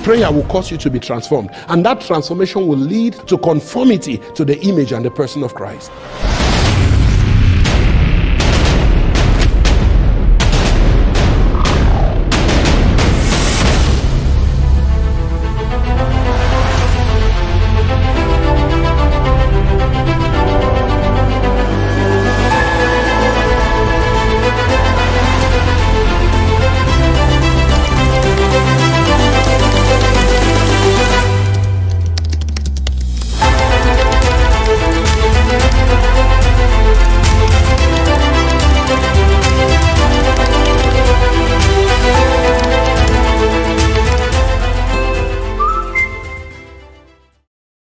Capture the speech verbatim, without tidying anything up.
prayer will cause you to be transformed, and that transformation will lead to conformity to the image and the person of Christ.